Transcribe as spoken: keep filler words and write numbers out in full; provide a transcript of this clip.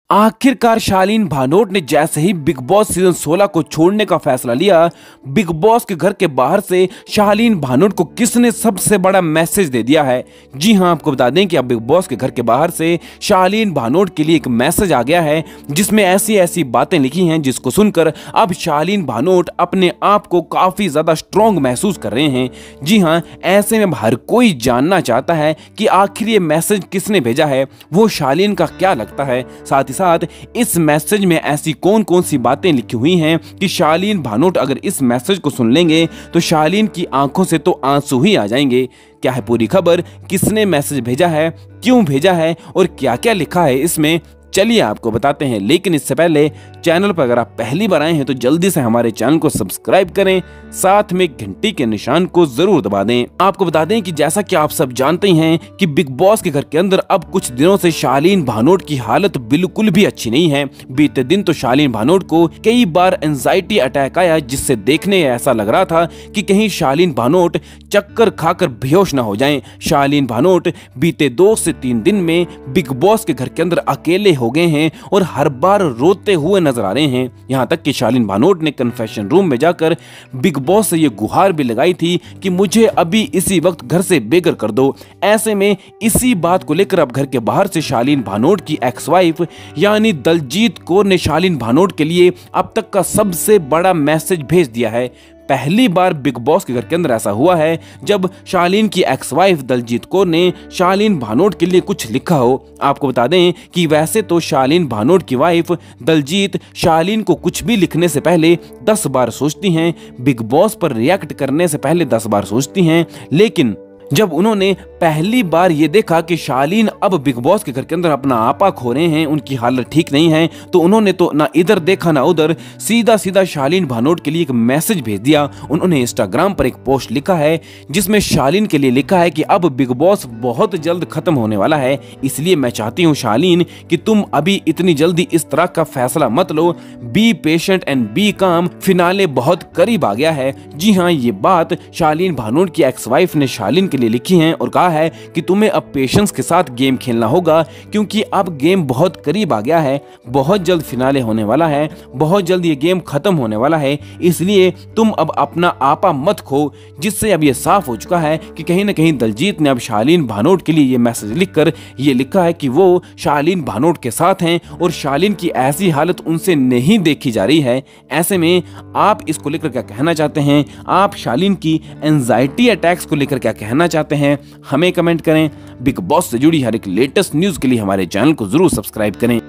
आखिरकार शालीन भानोट ने जैसे ही बिग बॉस सीजन सोलह को छोड़ने का फैसला लिया, बिग बॉस के घर के बाहर से शालीन भानोट को किसने सबसे बड़ा मैसेज दे दिया है। जी हां, आपको बता दें कि अब बिग बॉस के घर के बाहर से शालीन भानोट के लिए एक मैसेज आ गया है, जिसमें ऐसी ऐसी बातें लिखी हैं जिसको सुनकर अब शालीन भानोट अपने आप को काफी ज्यादा स्ट्रॉन्ग महसूस कर रहे हैं। जी हां, ऐसे में हर कोई जानना चाहता है कि आखिर ये मैसेज किसने भेजा है, वो शालीन का क्या लगता है। साथ ही साथ इस मैसेज में ऐसी कौन कौन सी बातें लिखी हुई हैं कि शालीन भानोट अगर इस मैसेज को सुन लेंगे तो शालीन की आंखों से तो आंसू ही आ जाएंगे। क्या है पूरी खबर, किसने मैसेज भेजा है, क्यों भेजा है और क्या क्या लिखा है इसमें, चलिए आपको बताते हैं। लेकिन इससे पहले चैनल पर अगर आप पहली बार आए हैं तो जल्दी से हमारे चैनल को सब्सक्राइब करें, साथ में घंटी के निशान को जरूर दबा दें। आपको बता दें कि जैसा कि आप सब जानते हैं कि बिग बॉस के घर के अंदर अब कुछ दिनों से शालीन भानोट की हालत बिल्कुल भी अच्छी नहीं है। बीते दिन तो शालीन भानोट को कई बार एंजाइटी अटैक आया, जिससे देखने ऐसा लग रहा था कि कहीं शालीन भानोट चक्कर खाकर बेहोश न हो जाएं। शालीन भानोट बीते दो से तीन दिन में बिग बॉस के घर के अंदर अकेले हो गए हैं और हर बार रोते हुए नजर आ रहे हैं। यहां तक कि शालीन भानोट ने कन्फेशन रूम में जाकर बिग बॉस से ये गुहार भी लगाई थी कि मुझे अभी इसी वक्त घर से बेघर कर दो। ऐसे में इसी बात को लेकर अब घर के बाहर से शालीन भानोट की एक्स वाइफ यानी दलजीत कौर ने शालीन भानोट के लिए अब तक का सबसे बड़ा मैसेज भेज दिया है। पहली बार बिग बॉस के घर के अंदर ऐसा हुआ है जब शालीन की एक्स वाइफ दलजीत कौर ने शालीन भानोट के लिए कुछ लिखा हो। आपको बता दें कि वैसे तो शालीन भानोट की वाइफ दलजीत शालीन को कुछ भी लिखने से पहले दस बार सोचती हैं, बिग बॉस पर रिएक्ट करने से पहले दस बार सोचती हैं, लेकिन जब उन्होंने पहली बार ये देखा कि शालीन अब बिग बॉस के घर के अंदर अपना आपा खो रहे हैं, उनकी हालत ठीक नहीं है, तो उन्होंने तो ना इधर देखा ना उधर, सीधा सीधा शालीन भानोट के लिए एक मैसेज भेज दिया। उन्होंने इंस्टाग्राम पर एक पोस्ट लिखा है जिसमें शालीन के लिए लिखा है कि अब बिग बॉस बहुत जल्द खत्म होने वाला है, इसलिए मैं चाहती हूँ शालीन कि तुम अभी इतनी जल्दी इस तरह का फैसला मत लो, be patient and be calm, finale बहुत करीब आ गया है। जी हाँ, ये बात शालीन भानोट की एक्स वाइफ ने शालीन लिए लिखी हैं और कहा है कि तुम्हें अब पेशेंस के साथ गेम खेलना होगा, क्योंकि अब गेम बहुत करीब आ गया है, बहुत जल्द फिनाले होने वाला है, बहुत जल्द ये गेम खत्म होने वाला है, इसलिए तुम अब अपना आपा मत खो। जिससे अब ये साफ हो चुका है कि कहीं ना कहीं दलजीत ने अब शालीन भानोट के लिए ये मैसेज लिखकर ये लिखा है कि वो शालीन भानोट के साथ हैं और शालीन की ऐसी हालत उनसे नहीं देखी जा रही है। ऐसे में आप इसको लेकर क्या कहना चाहते हैं? आप शालीन की एंजाइटी अटैक्स को लेकर क्या कहना चाहते हैं? हमें कमेंट करें। बिग बॉस से जुड़ी हर एक लेटेस्ट न्यूज के लिए हमारे चैनल को जरूर सब्सक्राइब करें।